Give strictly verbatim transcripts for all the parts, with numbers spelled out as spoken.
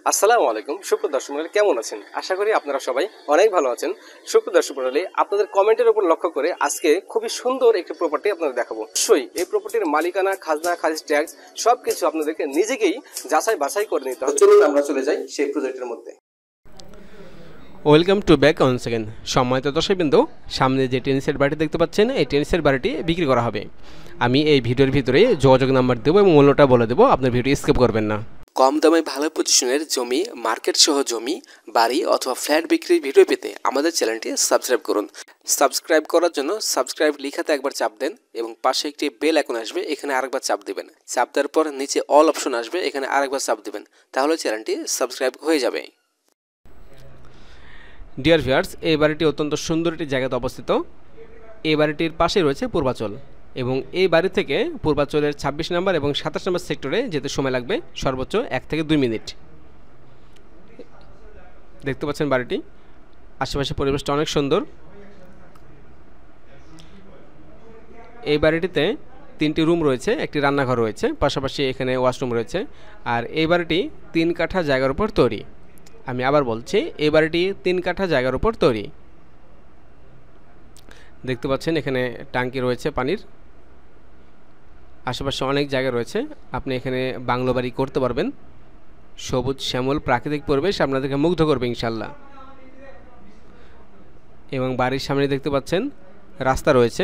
আসসালামু আলাইকুম সুপ্রিয় দর্শক মণ্ডলী, কেমন আছেন? আশা করি আপনারা সবাই অনেক ভালো আছেন। সুপ্রিয় দর্শক মণ্ডলী, আপনাদের কমেন্টের উপর লক্ষ্য করে আজকে খুবই সুন্দর একটি প্রপার্টি আপনাদের দেখাবো। অবশ্যই এই প্রপার্টির মালিকানা, খাজনা, খারিজ ট্যাক্স সবকিছু আপনাদেরকে নিজেকেই যাচাই বাছাই করে নিতে হবে। চলুন আমরা চলে যাই সেই প্রজেক্টের মধ্যে। Welcome to back on second. সম্মানিত দর্শকবৃন্দ, সামনে যে টেনিসের বাড়িটি দেখতে পাচ্ছেন, এই টেনিসের বাড়িটি বিক্রি করা হবে। আমি এই ভিডিওর ভিতরে যোগাযোগ নাম্বার দেবো এবং মূল্যটা বলে দেবো, আপনার ভিডিও স্কিপ করবেন না। কম দামে ভালো পজিশনের জমি, মার্কেট সহ জমি, বাড়ি অথবা ফ্ল্যাট বিক্রির ভিডিও পেতে আমাদের চ্যানেলটি সাবস্ক্রাইব করুন। সাবস্ক্রাইব করার জন্য সাবস্ক্রাইব লেখাতে একবার চাপ দেন এবং পাশে একটি বেল আইকন আসবে, এখানে আরেকবার চাপ দেবেন। চাপ দেওয়ার পর নিচে অল অপশন আসবে, এখানে আরেকবার চাপ দেবেন, তাহলে চ্যানেলটি সাবস্ক্রাইব হয়ে যাবে। ডিয়ার ভিউয়ার্স, এই বাড়িটি অত্যন্ত সুন্দর একটি জায়গাতে অবস্থিত। এই বাড়িটির পাশে রয়েছে পূর্বাচল এবং এই বাড়ি থেকে পূর্বাচলের ছাব্বিশ নম্বর এবং সাতাশ নম্বর সেক্টরে যেতে সময় লাগবে সর্বোচ্চ এক থেকে দুই মিনিট। দেখতে পাচ্ছেন বাড়িটি, আশেপাশে পরিবেশটা অনেক সুন্দর। এই বাড়িটিতে তিনটি রুম রয়েছে, একটি রান্নাঘর রয়েছে, পাশাপাশি এখানে ওয়াশরুম রয়েছে। আর এই বাড়িটি তিন কাঠা জায়গার উপর তৈরি। আমি আবার বলছি, এই বাড়িটি তিন কাঠা জায়গার উপর তৈরি। দেখতে পাচ্ছেন এখানে ট্যাঙ্কি রয়েছে পানির, আশেপাশে অনেক জায়গা রয়েছে। আপনি এখানে বাংলো বাড়ি করতে পারবেন। সবুজ শ্যামল প্রাকৃতিক পরিবেশ আপনাদেরকে মুগ্ধ করবে ইনশাল্লাহ। এবং বাড়ির সামনে দেখতে পাচ্ছেন রাস্তা রয়েছে।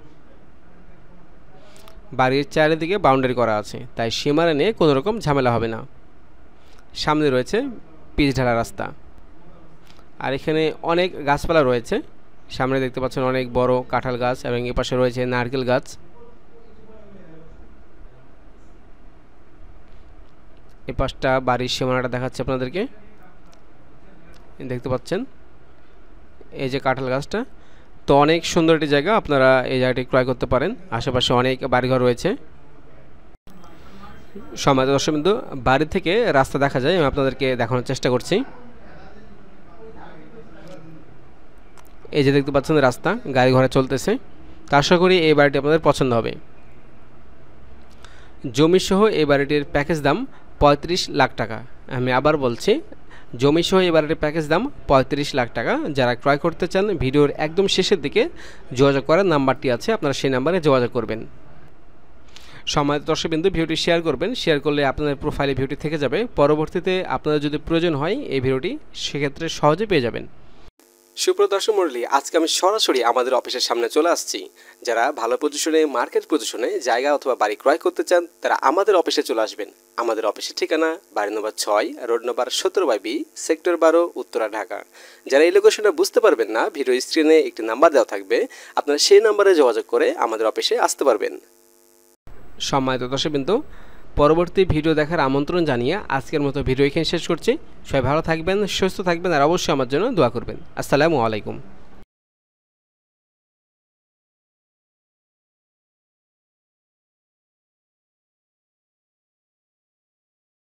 বাড়ির চারিদিকে বাউন্ডারি করা আছে, তাই সীমানা নিয়ে কোনো রকম ঝামেলা হবে না। সামনে রয়েছে পিচ ঢালা রাস্তা। আর এখানে অনেক গাছপালা রয়েছে। সামনে দেখতে পাচ্ছেন অনেক বড় কাঁঠাল গাছ এবং এপাশে রয়েছে নারকেল গাছ। এই পাশটা বাড়ির সীমানাটা দেখাচ্ছে আপনাদেরকে, দেখতে পাচ্ছেন এই যে কাঁঠাল গাছটা। তো অনেক সুন্দর একটি জায়গা, আপনারা এই জায়গাটি ক্রয় করতে পারেন। আশেপাশে অনেক বাড়িঘর রয়েছে। সম্মানিত দর্শকবৃন্দ, বাড়ি থেকে রাস্তা দেখা যায়, আমি আপনাদেরকে দেখানোর চেষ্টা করছি। এই যে দেখতে পাচ্ছেন রাস্তা, গাড়ি ঘোড়া চলতেছে। তা আশা করি এই বাড়িটি আপনাদের পছন্দ হবে। জমিসহ এই বাড়িটির প্যাকেজ দাম পঁয়ত্রিশ লাখ টাকা। আমি আবার বলছি, জমিসহ এই বাড়িটির প্যাকেজ দাম পঁয়ত্রিশ লাখ টাকা। যারা ক্রয় করতে চান, ভিডিওর একদম শেষের দিকে যোগাযোগ করার নাম্বারটি আছে, আপনারা সেই নাম্বারে যোগাযোগ করবেন। সম্মানিত দর্শকবৃন্দ, ভিডিওটি শেয়ার করবেন। শেয়ার করলে আপনাদের প্রোফাইলে ভিডিওটি থেকে যাবে। পরবর্তীতে আপনাদের যদি প্রয়োজন হয় এই ভিডিওটি, সেক্ষেত্রে সহজে পেয়ে যাবেন। সুপ্রিয় দর্শক মণ্ডলী, আজকে আমি সরাসরি আমাদের অফিসের সামনে চলে আসছি। যারা ভালো পজিশনে, মার্কেট পজিশনে জায়গা অথবা বাড়ি ক্রয় করতে চান, তারা আমাদের অফিসে চলে আসবেন। আমাদের অফিসের ঠিকানা বাড়ি নম্বর ছয়, রোড নম্বর সতেরো বাই বি, সেক্টর বারো, উত্তরা, ঢাকা। যারা এই লোকেশনটা বুঝতে পারবেন না, ভিডিও স্ক্রিনে একটি নাম্বার দেওয়া থাকবে, আপনারা সেই নাম্বারে যোগাযোগ করে আমাদের অফিসে আসতে পারবেন। সম্মানিত দর্শকবৃন্দ, পরবর্তী ভিডিও দেখার আমন্ত্রণ জানিয়ে আজকের মতো ভিডিও এখানে শেষ করছি। সবাই ভালো থাকবেন, সুস্থ থাকবেন, আর অবশ্যই আমার জন্য দোয়া করবেন। আসসালামু আলাইকুম।